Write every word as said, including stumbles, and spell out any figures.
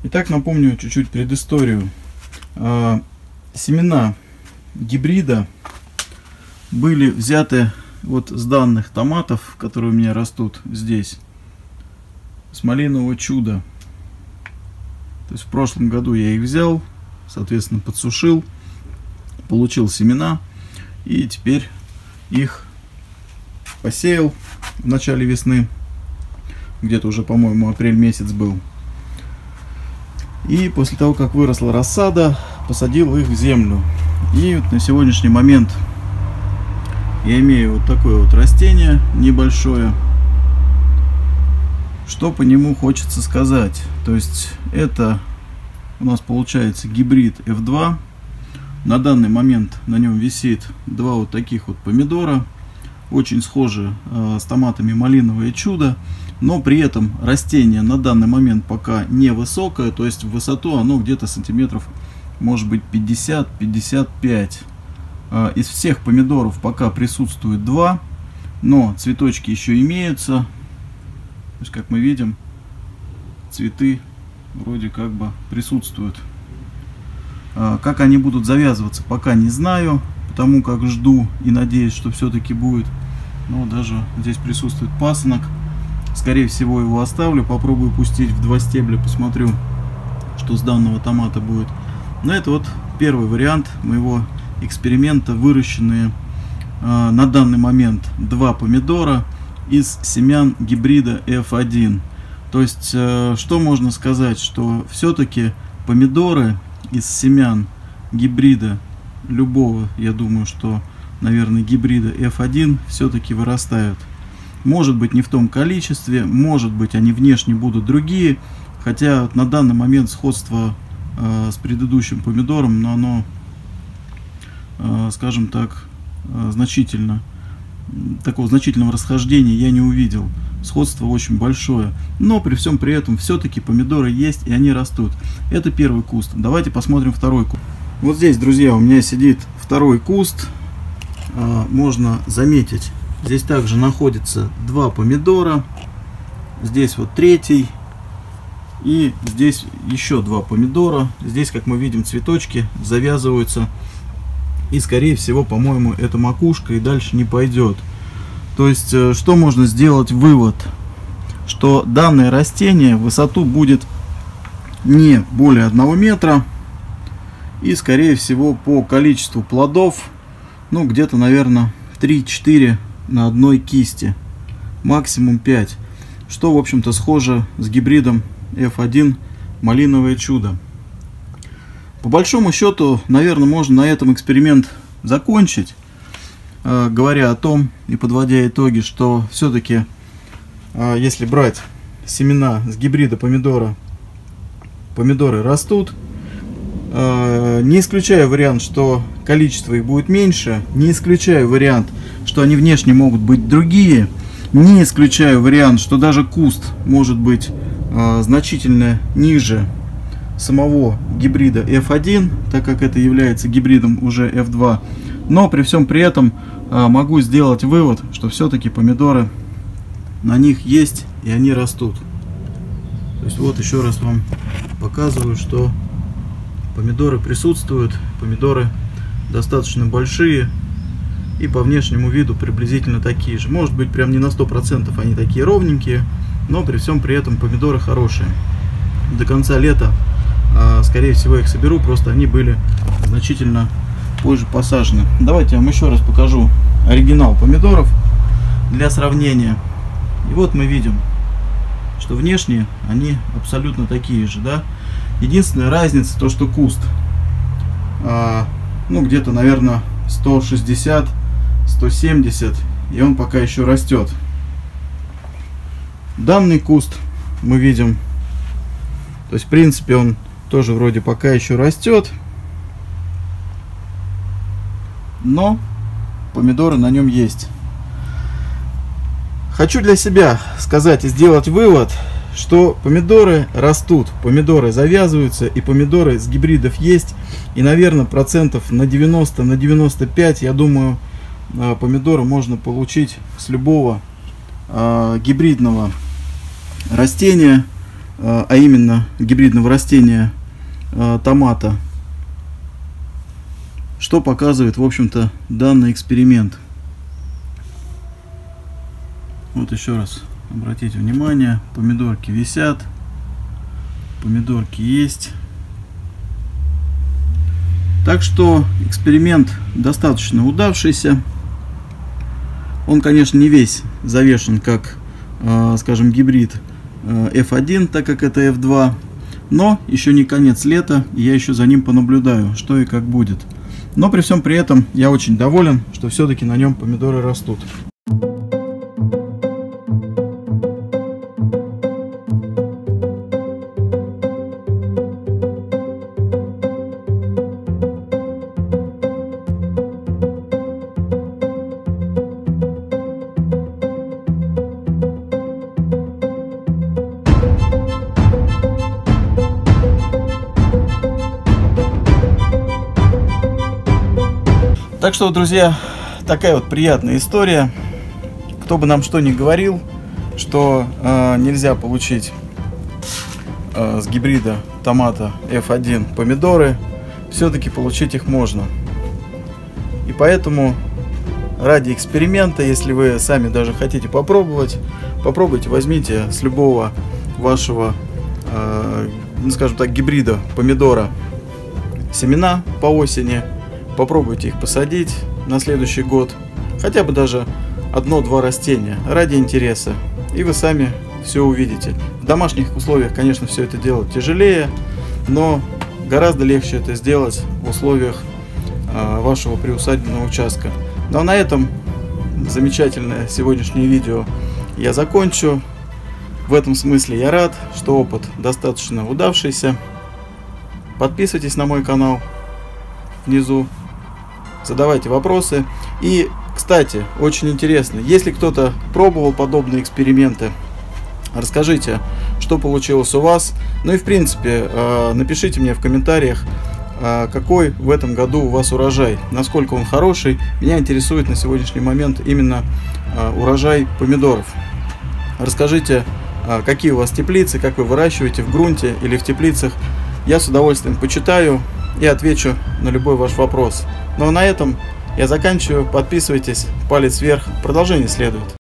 Итак, напомню чуть-чуть предысторию. Семена гибрида были взяты вот с данных томатов, которые у меня растут здесь, с малинового чуда. То есть в прошлом году я их взял, соответственно, подсушил, получил семена и теперь их посеял в начале весны, где-то уже, по-моему, апрель месяц был. И после того, как выросла рассада, посадил их в землю. И вот на сегодняшний момент я имею вот такое вот растение небольшое. Что по нему хочется сказать? То есть это у нас получается гибрид эф два. На данный момент на нем висит два вот таких вот помидора. Очень схожи э, с томатами малиновое чудо. Но при этом растение на данный момент пока не высокое. То есть в высоту оно где-то сантиметров может быть пятьдесят — пятьдесят пять. Э, из всех помидоров пока присутствует два. Но цветочки еще имеются. То есть, как мы видим, цветы вроде как бы присутствуют. Э, как они будут завязываться, пока не знаю. Потому как жду и надеюсь, что все-таки будет. Но даже здесь присутствует пасынок. Скорее всего, его оставлю. Попробую пустить в два стебля. Посмотрю, что с данного томата будет. Но это вот первый вариант моего эксперимента. Выращенные э, на данный момент два помидора из семян гибрида эф один. То есть, э, что можно сказать? Что все-таки помидоры из семян гибрида любого, я думаю, что, наверное, гибрида эф один все-таки вырастают. Может быть, не в том количестве, может быть, они внешне будут другие, хотя на данный момент сходство э, с предыдущим помидором, но оно, э, скажем так, э, значительно, такого значительного расхождения я не увидел. Сходство очень большое, но при всем при этом все-таки помидоры есть и они растут. Это первый куст. Давайте посмотрим второй куст. Вот здесь, друзья, у меня сидит второй куст. А, можно заметить, здесь также находится два помидора. Здесь вот третий. И здесь еще два помидора. Здесь, как мы видим, цветочки завязываются. И, скорее всего, по-моему, это макушка и дальше не пойдет. То есть, что можно сделать вывод? Что данное растение в высоту будет не более одного метра. И, скорее всего, по количеству плодов, ну, где-то, наверное, три-четыре на одной кисти. Максимум пять. Что, в общем-то, схоже с гибридом эф один малиновое чудо. По большому счету, наверное, можно на этом эксперимент закончить, э, говоря о том и подводя итоги, что все-таки, э, если брать семена с гибрида помидора, помидоры растут. Не исключаю вариант, что количество их будет меньше. Не исключаю вариант, что они внешне могут быть другие. Не исключаю вариант, что даже куст может быть э, значительно ниже самого гибрида эф один, так как это является гибридом уже эф два. Но при всем при этом э, могу сделать вывод, что все-таки помидоры на них есть и они растут. То есть вот еще раз вам показываю, что помидоры присутствуют, помидоры достаточно большие и по внешнему виду приблизительно такие же. Может быть, прям не на сто процентов они такие ровненькие, но при всем при этом помидоры хорошие. До конца лета, скорее всего, их соберу, просто они были значительно позже посажены. Давайте я вам еще раз покажу оригинал помидоров для сравнения. И вот мы видим, что внешне они абсолютно такие же, да. Единственная разница то, что куст, а, ну где-то, наверное, сто шестьдесят — сто семьдесят, и он пока еще растет. Данный куст мы видим, то есть в принципе он тоже вроде пока еще растет, но помидоры на нем есть. Хочу для себя сказать и сделать вывод, что помидоры растут, помидоры завязываются, и помидоры с гибридов есть. И, наверное, процентов на девяносто, на девяносто пять, я думаю, помидоры можно получить с любого э, гибридного растения. а именно гибридного растения томата, что показывает, в общем-то, данный эксперимент. Вот еще раз обратите внимание, помидорки висят, помидорки есть. Так что эксперимент достаточно удавшийся. Он, конечно, не весь завешен как, скажем, гибрид эф один, так как это эф два. Но еще не конец лета, и я еще за ним понаблюдаю, что и как будет. Но при всем при этом я очень доволен, что все-таки на нем помидоры растут. Так что, друзья, такая вот приятная история. Кто бы нам что ни говорил, что э, нельзя получить э, с гибрида томата эф один помидоры, все-таки получить их можно. И поэтому ради эксперимента, если вы сами даже хотите попробовать, попробуйте, возьмите с любого вашего, э, ну, скажем так, гибрида помидора семена по осени. Попробуйте их посадить на следующий год, хотя бы даже одно-два растения ради интереса, и вы сами все увидите. В домашних условиях, конечно, все это делать тяжелее, но гораздо легче это сделать в условиях а, вашего приусадебного участка. Ну а на этом замечательное сегодняшнее видео я закончу. В этом смысле я рад, что опыт достаточно удавшийся. Подписывайтесь на мой канал внизу. Задавайте вопросы. И, кстати, очень интересно, если кто-то пробовал подобные эксперименты, расскажите, что получилось у вас. Ну и, в принципе, напишите мне в комментариях, какой в этом году у вас урожай, насколько он хороший. Меня интересует на сегодняшний момент именно урожай помидоров. Расскажите, какие у вас теплицы, как вы выращиваете в грунте или в теплицах. Я с удовольствием почитаю и отвечу на любой ваш вопрос. Ну а на этом я заканчиваю. Подписывайтесь, палец вверх, продолжение следует.